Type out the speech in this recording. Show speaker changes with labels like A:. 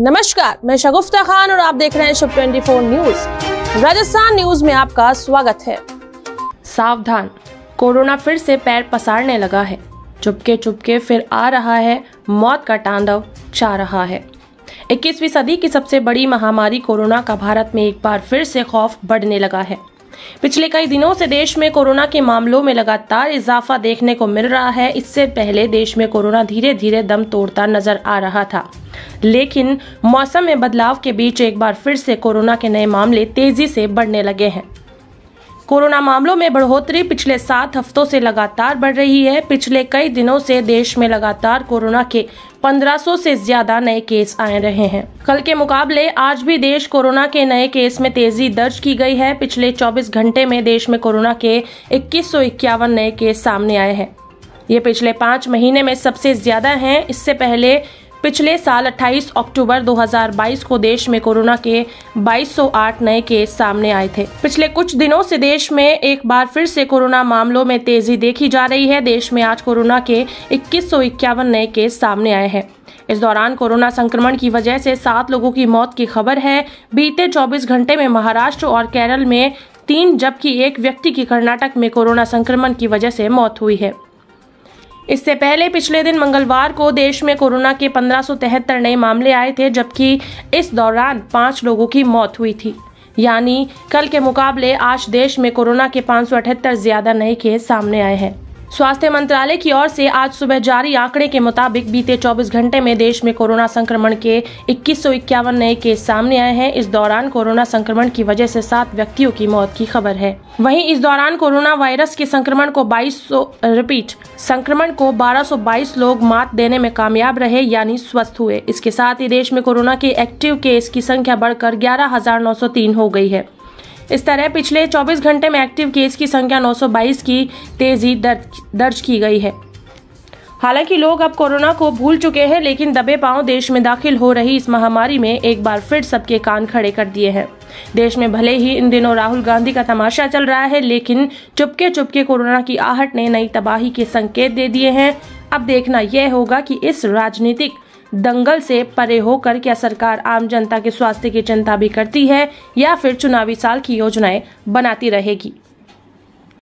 A: नमस्कार, मैं शगुफ्ता खान और आप देख रहे हैं शुभ 24 न्यूज। राजस्थान न्यूज में आपका स्वागत है। सावधान, कोरोना फिर से पैर पसारने लगा है। चुपके चुपके फिर आ रहा है, मौत का तांडव छा रहा है। 21वीं सदी की सबसे बड़ी महामारी कोरोना का भारत में एक बार फिर से खौफ बढ़ने लगा है। पिछले कई दिनों से देश में कोरोना के मामलों में लगातार इजाफा देखने को मिल रहा है। इससे पहले देश में कोरोना धीरे धीरे दम तोड़ता नजर आ रहा था, लेकिन मौसम में बदलाव के बीच एक बार फिर से कोरोना के नए मामले तेजी से बढ़ने लगे हैं। कोरोना मामलों में बढ़ोतरी पिछले 7 हफ्तों से लगातार बढ़ रही है। पिछले कई दिनों से देश में लगातार कोरोना के 1500 से ज्यादा नए केस आए रहे हैं। कल के मुकाबले आज भी देश कोरोना के नए केस में तेजी दर्ज की गई है। पिछले 24 घंटे में देश में कोरोना के 2151 नए केस सामने आए हैं। ये पिछले 5 महीने में सबसे ज्यादा हैं। इससे पहले पिछले साल 28 अक्टूबर 2022 को देश में कोरोना के 2208 नए केस सामने आए थे। पिछले कुछ दिनों से देश में एक बार फिर से कोरोना मामलों में तेजी देखी जा रही है। देश में आज कोरोना के 2151 नए केस सामने आए हैं। इस दौरान कोरोना संक्रमण की वजह से 7 लोगों की मौत की खबर है। बीते 24 घंटे में महाराष्ट्र और केरल में 3 जबकि एक व्यक्ति की कर्नाटक में कोरोना संक्रमण की वजह से मौत हुई है। इससे पहले पिछले दिन मंगलवार को देश में कोरोना के 1573 नए मामले आए थे, जबकि इस दौरान 5 लोगों की मौत हुई थी। यानी कल के मुकाबले आज देश में कोरोना के 578 ज्यादा नए केस सामने आए हैं। स्वास्थ्य मंत्रालय की ओर से आज सुबह जारी आंकड़े के मुताबिक बीते 24 घंटे में देश में कोरोना संक्रमण के 2151 नए केस सामने आए हैं। इस दौरान कोरोना संक्रमण की वजह से 7 व्यक्तियों की मौत की खबर है। वहीं इस दौरान कोरोना वायरस के संक्रमण को 1222 लोग मात देने में कामयाब रहे, यानी स्वस्थ हुए। इसके साथ ही देश में कोरोना के एक्टिव केस की संख्या बढ़कर 11,903 हो गई है। इस तरह पिछले 24 घंटे में एक्टिव केस की संख्या 922 की तेजी दर्ज की गई है। हालांकि लोग अब कोरोना को भूल चुके हैं, लेकिन दबे पांव देश में दाखिल हो रही इस महामारी में एक बार फिर सबके कान खड़े कर दिए हैं। देश में भले ही इन दिनों राहुल गांधी का तमाशा चल रहा है, लेकिन चुपके चुपके कोरोना की आहट ने नई तबाही के संकेत दे दिए हैं। अब देखना यह होगा कि इस राजनीतिक दंगल से परे होकर क्या सरकार आम जनता के स्वास्थ्य की चिंता भी करती है या फिर चुनावी साल की योजनाएं बनाती रहेगी।